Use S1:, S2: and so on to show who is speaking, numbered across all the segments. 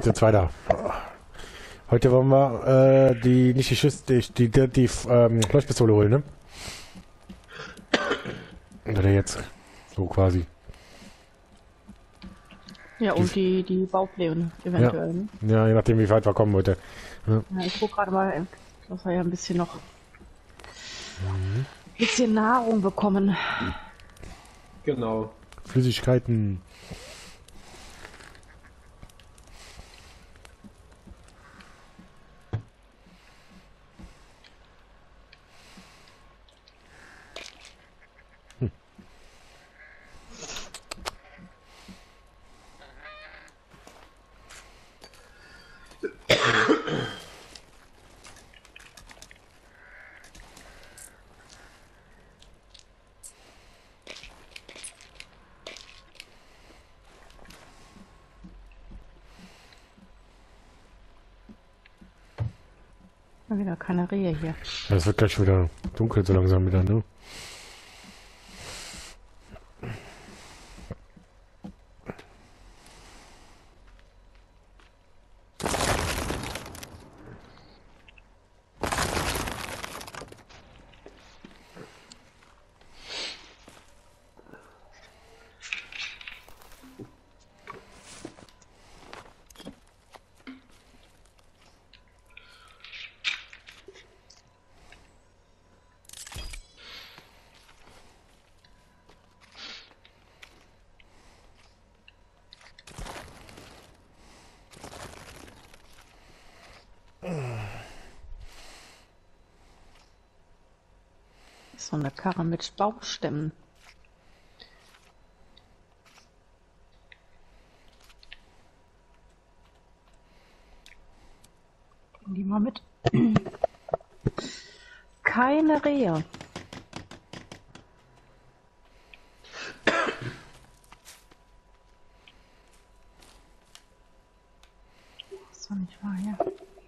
S1: geht's jetzt weiter. Heute wollen wir die Leuchtpistole holen, ne? Oder jetzt. So quasi.
S2: Ja, und die Baupläne eventuell.
S1: Ja.
S2: Ne?
S1: Ja, je nachdem wie weit wir kommen heute. Ja.
S2: Ja, ich gucke gerade mal, dass wir ja ein bisschen noch bisschen Nahrung bekommen.
S3: Genau.
S1: Flüssigkeiten.
S2: Wieder keine Rehe hier.
S1: Ja, es wird gleich wieder dunkel so langsam wieder, ne?
S2: So eine Karre mit Baumstämmen. Nehmen die mal mit. Keine Rehe. Das war nicht wahr, ja.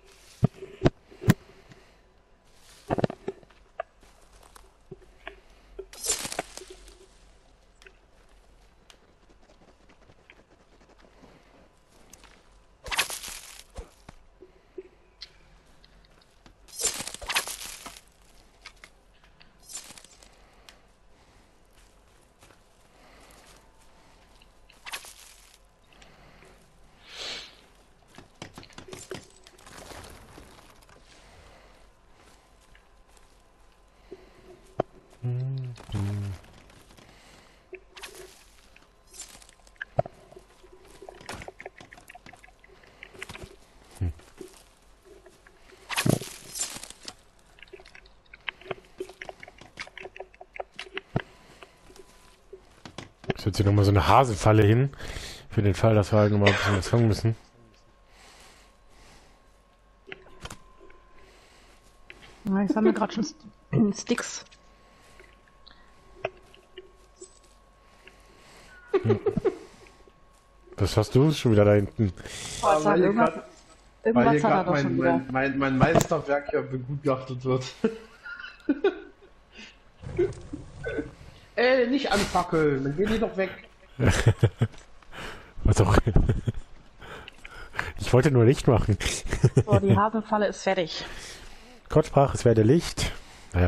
S2: Ich setze hier nochmal so eine Hasenfalle hin. Für den Fall, dass wir halt nochmal ein bisschen was fangen müssen. Ja, ich sammle gerade schon Sticks.
S1: Was hast du schon wieder da hinten?
S2: Irgendwas hat er doch schon wieder.
S3: Mein Meisterwerk ja begutachtet wird. Ey, nicht anfackeln, dann gehen die doch weg.
S1: Was auch. Ich wollte nur Licht machen.
S2: So, die Hasenfalle ist fertig.
S1: Gott sprach, es werde Licht. Naja.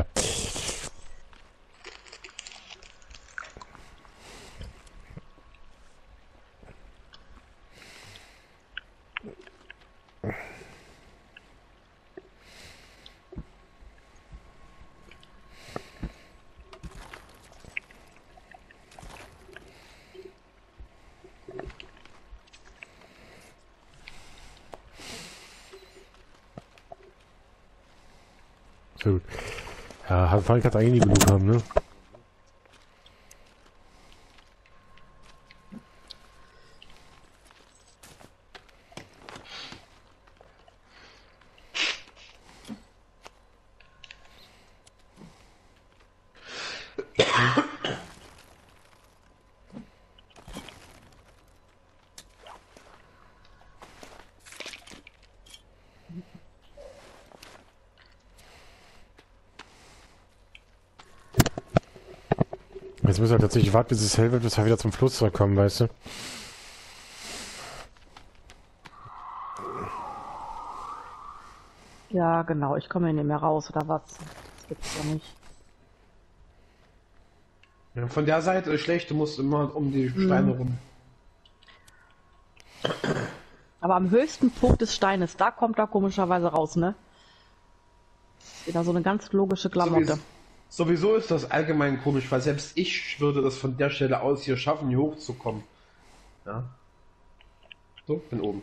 S1: So gut. Ja, Hasenfallen kannst du eigentlich nie genug haben, ne? Jetzt müssen wir tatsächlich warten, bis es hell wird, bis wir wieder zum Fluss zurückkommen, weißt du?
S4: Ja, genau, ich komme hier nicht mehr raus, oder was? Das gibt's ja nicht.
S3: Ja, von der Seite ist schlecht, du musst immer um die Steine rum.
S4: Aber am höchsten Punkt des Steines, da kommt er komischerweise raus, ne? Wieder so eine ganz logische Klamotte.
S3: Sowieso ist das allgemein komisch, weil selbst ich würde das von der Stelle aus hier schaffen, hier hochzukommen. Ja. So, bin oben.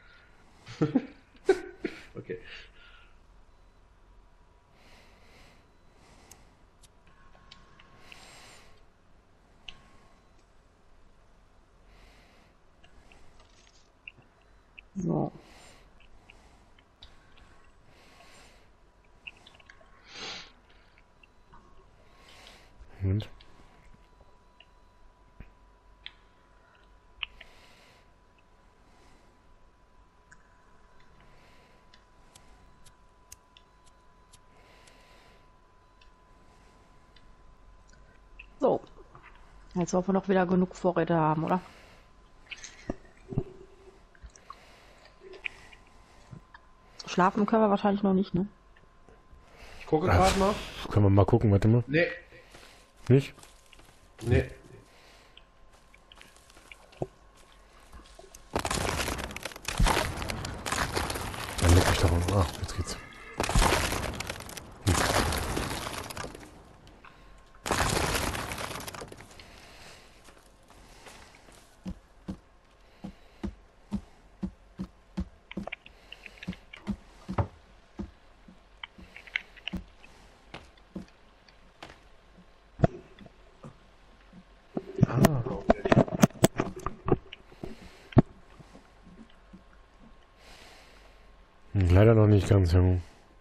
S3: Okay.
S4: So.
S2: Und?
S4: So. Jetzt hoffen wir noch wieder genug Vorräte haben, oder? Schlafen können wir wahrscheinlich noch nicht, ne?
S3: Ich gucke gerade mal.
S2: Können wir mal gucken, warte mal.
S3: Nee,
S2: Nicht?
S3: nee.
S2: Dann leck ich doch mal. Ah, jetzt geht's.
S3: Ah, okay.
S2: Leider noch nicht ganz, Junge.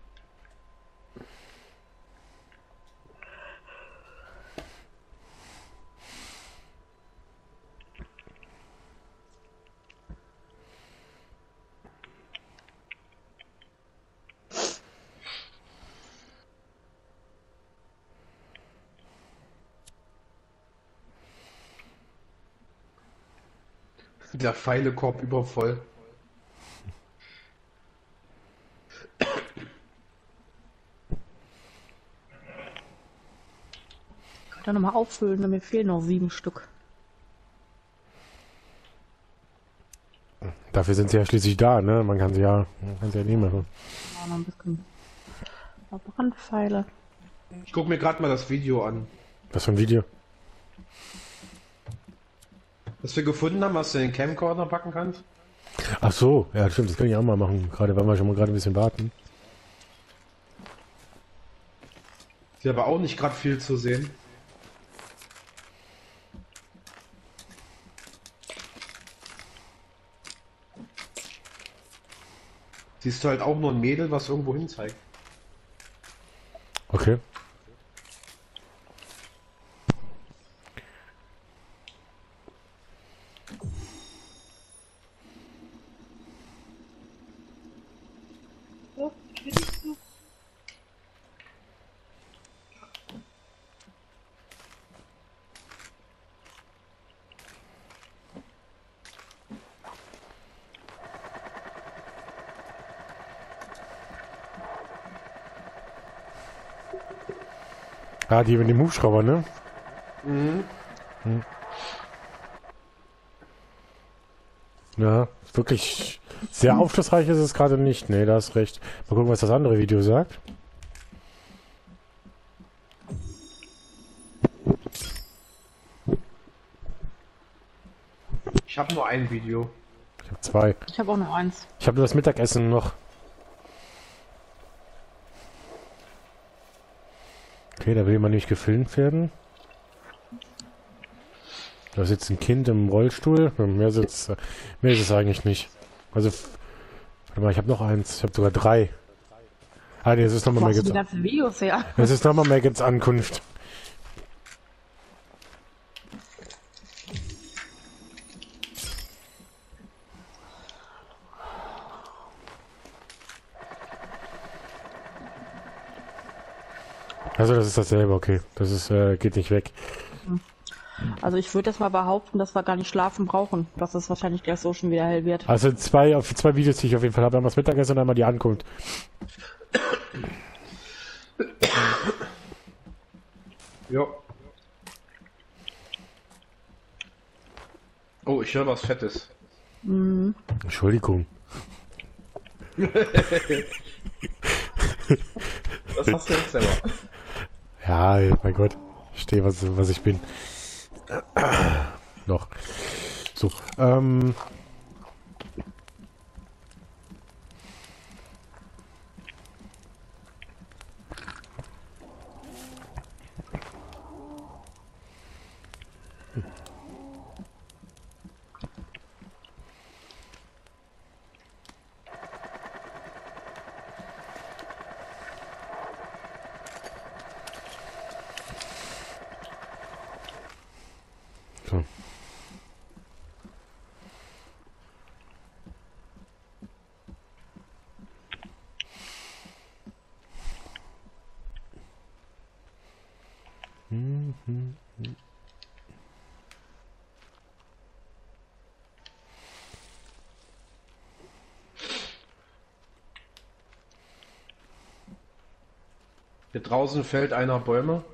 S3: Der Pfeilekorb übervoll.
S4: Könnt ihr nochmal auffüllen, denn mir fehlen noch 7 Stück.
S2: Dafür sind sie ja schließlich da, ne? Man kann sie ja nie machen.
S4: Ja, noch ein bisschen Brandpfeile.
S3: Ich gucke mir gerade mal das Video an.
S2: Was für ein Video?
S3: Was wir gefunden haben, was du in den Camcorder packen kannst.
S2: Ach so, ja stimmt, das kann ich auch mal machen. Gerade wenn wir schon mal gerade ein bisschen warten.
S3: Ist aber auch nicht gerade viel zu sehen. Siehst du halt auch nur ein Mädel, was irgendwo hin zeigt.
S2: Okay. Ah, die mit dem Hubschrauber, ne?
S3: Mhm.
S2: Ja, wirklich sehr aufschlussreich ist es gerade nicht. Ne, da hast recht. Mal gucken, was das andere Video sagt.
S3: Ich habe nur ein Video.
S2: Ich habe 2.
S4: Ich habe auch noch eins.
S2: Ich habe nur das Mittagessen noch. Okay, da will man nicht gefilmt werden. Da sitzt ein Kind im Rollstuhl. Mehr ist es eigentlich nicht. Also, warte mal, ich habe noch eins. Ich habe sogar 3. Ah, nee, es ist nochmal
S4: Wo hast du die
S2: Megan.
S4: ganzen Videos her?
S2: Es ist nochmal Megans Ankunft. Also das ist dasselbe, okay. Das ist, geht nicht weg.
S4: Also ich würde jetzt mal behaupten, dass wir gar nicht schlafen brauchen. Dass es wahrscheinlich gleich so schon wieder hell wird.
S2: Also auf 2 Videos, die ich auf jeden Fall habe. Einmal das Mittagessen und einmal die Ankunft.
S3: Ja. Oh, ich höre was Fettes.
S2: Entschuldigung.
S3: Das hast du jetzt selber.
S2: Ja, mein Gott. Ich stehe, was ich bin. Noch. So, so.
S3: Hier draußen fällt einer Bäume.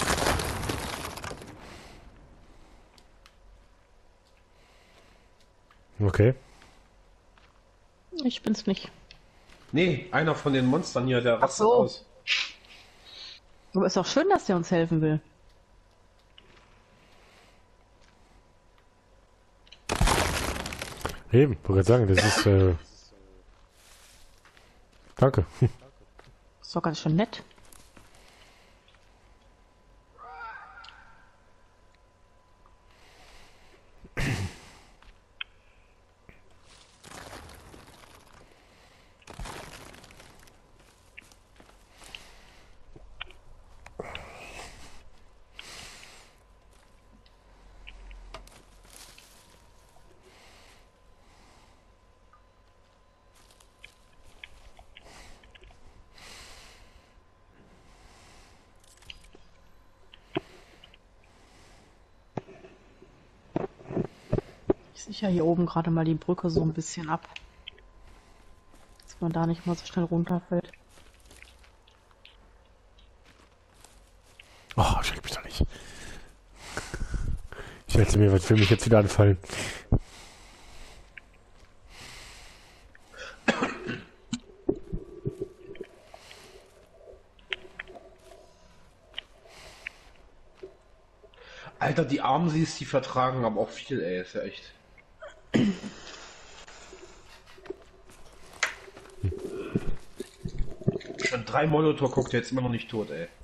S2: Okay.
S4: Ich bin's nicht.
S3: Nee, einer von den Monstern hier, der rastet
S4: so.
S3: aus.
S4: Aber ist doch schön, dass der uns helfen will.
S2: Eben, wollte gerade sagen, das ist, danke.
S4: Ist doch ganz schön nett. Ich sichere hier oben gerade mal die Brücke so ein bisschen ab. Dass man da nicht mal so schnell runterfällt.
S2: Oh, schreck mich doch nicht. Ich hätte mir, was will mich jetzt wieder anfallen?
S3: Alter, die Armen siehst, die vertragen aber auch viel, ey, ist ja echt. Schon 3 Molotow-Cocktails jetzt immer noch nicht tot, ey.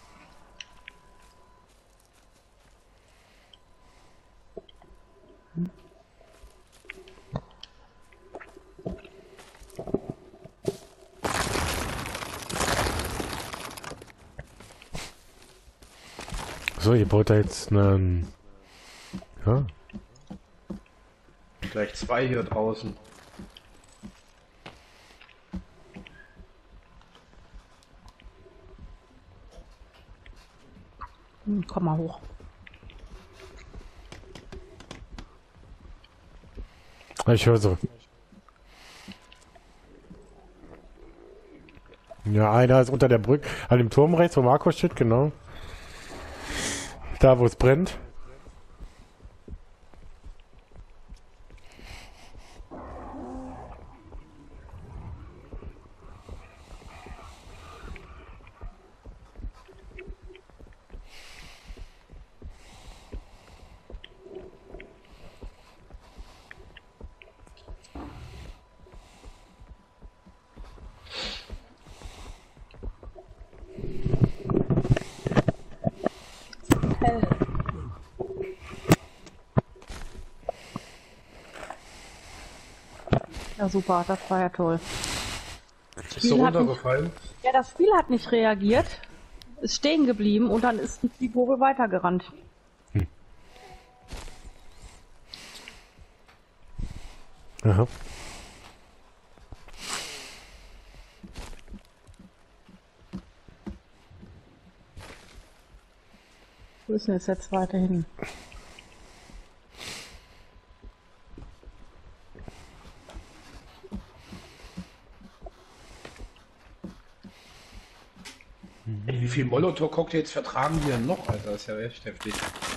S2: So, ihr baut da jetzt einen... Ja,
S3: Gleich 2 hier draußen.
S4: Komm mal hoch.
S2: ich höre so. Ja, einer ist unter der Brücke, an dem Turm rechts, wo Marco steht, genau. Da, wo es brennt.
S4: Ja, super, das war ja toll.
S3: Ist so runtergefallen?
S4: Ja, das Spiel hat nicht reagiert, ist stehen geblieben und dann ist die Vogel weitergerannt.
S2: Aha.
S4: Wo ist denn jetzt weiterhin?
S3: Wie viel Molotow-Cocktails vertragen die denn noch, Alter? Das ist ja echt heftig.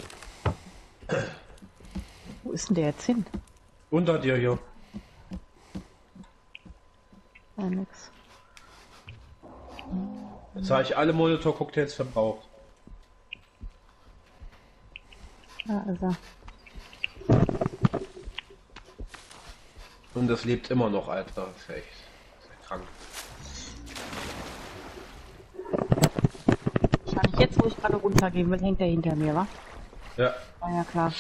S4: Wo ist denn der jetzt hin?
S3: Unter dir hier.
S4: Ja, nix.
S3: Jetzt habe ich alle Molotow-Cocktails verbraucht.
S4: Da ist er.
S3: Und das lebt immer noch, Alter. Das ist ja echt krank.
S4: Wahrscheinlich jetzt, wo ich gerade runtergehen will, hängt er hinter mir, wa?
S3: Ja.
S4: War ja klar.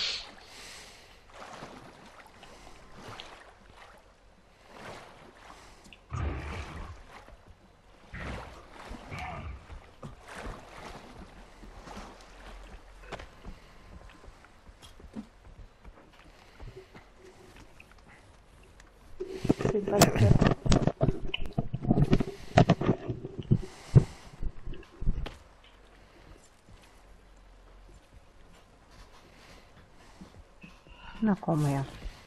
S4: Na komm her.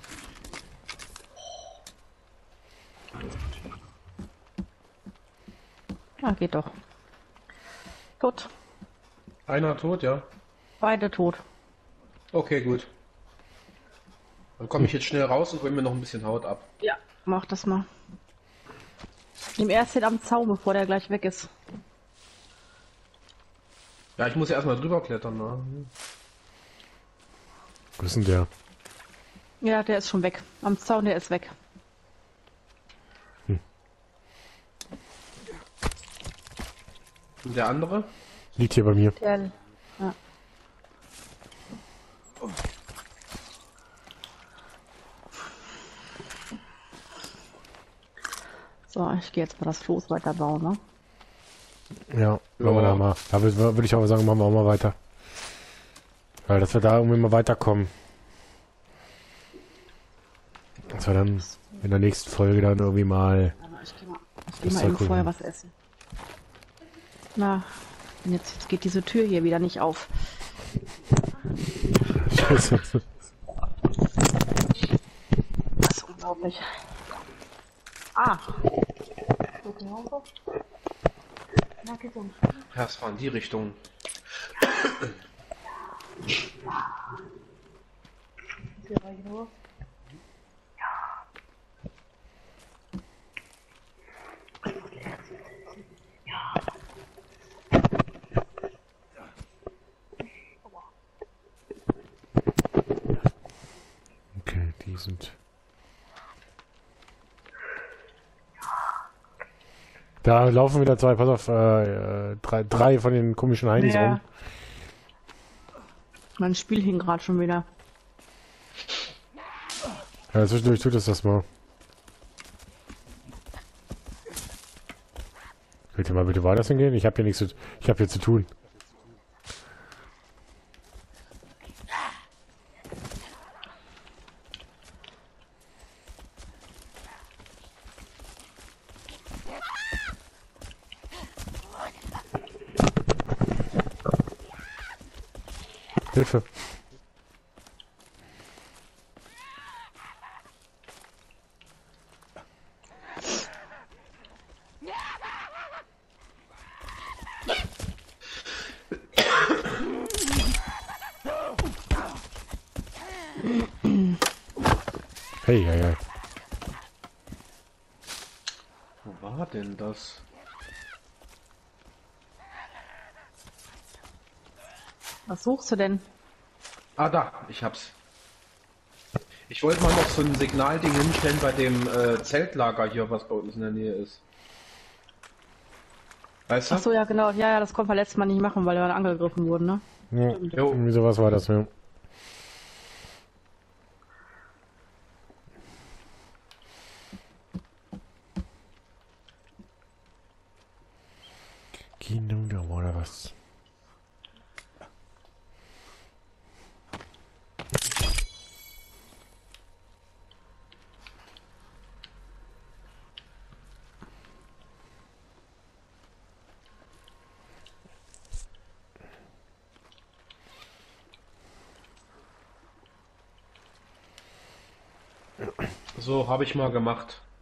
S4: Na, geht doch. Tot.
S3: Einer tot, ja?
S4: Beide tot.
S3: Okay, gut. Dann komme ich jetzt schnell raus und hol mir noch ein bisschen Haut ab.
S4: Ja, mach das mal. Nimm erst den am Zaun, bevor der gleich weg ist.
S3: Ja, ich muss ja erstmal drüber klettern, ne?
S2: Wo ist denn der?
S4: Ja, der ist schon weg. Am Zaun, der ist weg.
S3: Und der andere?
S2: Liegt hier bei mir.
S4: Der, ja. So, ich gehe jetzt mal das Floß weiterbauen, ne?
S2: Ja, machen wir da mal. Da würde ich aber sagen, machen wir auch mal weiter. Weil, dass wir da irgendwie mal weiterkommen. Dass wir dann in der nächsten Folge dann irgendwie mal...
S4: Ich geh mal eben vorher was essen. Na, jetzt geht diese Tür hier wieder nicht auf.
S2: Scheiße.
S4: Das ist unglaublich. Ah.
S3: Ja, es war in die Richtung.
S2: Okay, die sind... Da laufen wieder zwei, pass auf, drei von den komischen Heinis rum.
S4: Mein Spiel hing gerade schon wieder.
S2: Ja, zwischendurch tut es das mal. Könnt ihr mal bitte woanders hingehen? Ich habe hier nichts zu, ich habe hier zu tun. Hilfe. Hey, hey, hey.
S3: Wo war denn das?
S4: Was suchst du denn?
S3: Ah, da, ich hab's. Ich wollte mal noch so ein Signalding hinstellen bei dem Zeltlager hier, was bei uns in der Nähe ist. Weißt du?
S4: Ach so, ja genau. Ja, ja, das konnten wir letztes Mal nicht machen, weil wir dann angegriffen wurden, ne?
S2: Ja,
S3: Jo.
S2: irgendwie sowas war das, ja. Kingdom oder was?
S3: So, habe ich mal gemacht.